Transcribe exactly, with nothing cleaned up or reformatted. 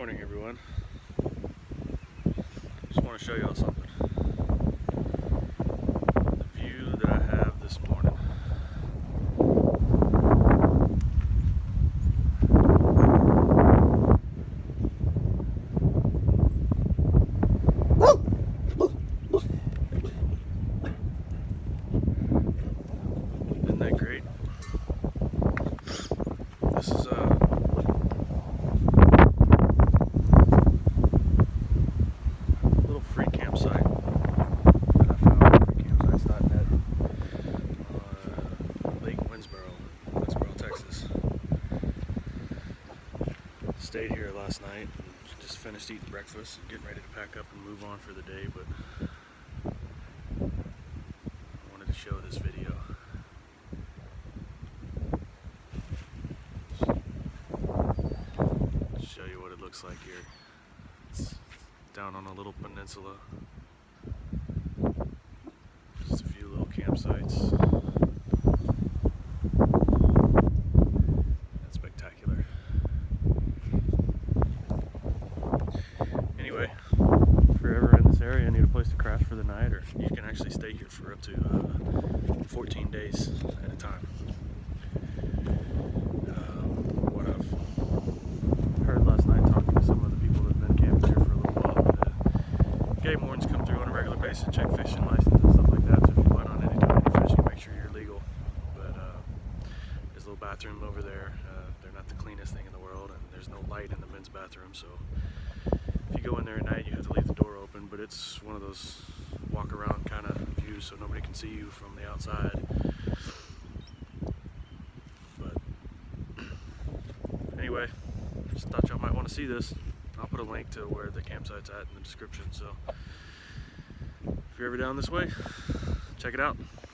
Morning, everyone. Just want to show y'all something. The view that I have this morning. Isn't that great? This is a little free campsite that I found, free campsites dot net, on uh, Lake Winnsboro, Winnsboro, Texas. Stayed here last night and just finished eating breakfast and getting ready to pack up and move on for the day, but I wanted to show this video. Show you what it looks like here. It's down on a little peninsula. Just a few little campsites. That's spectacular. Anyway, if you're ever in this area and need a place to crash for the night, or you can actually stay here for up to uh, fourteen days at a time. Heard last night talking to some of the people that have been camping here for a little while. The game wardens come through on a regular basis, check fishing license and stuff like that. So if you plan on any doing any fishing, make sure you're legal. But uh, there's a little bathroom over there. Uh, they're not the cleanest thing in the world, and there's no light in the men's bathroom. So if you go in there at night, you have to leave the door open. But it's one of those walk around kind of views, so nobody can see you from the outside. But anyway, just thought y'all might want to see this. I'll put a link to where the campsite's at in the description, so if you're ever down this way, check it out.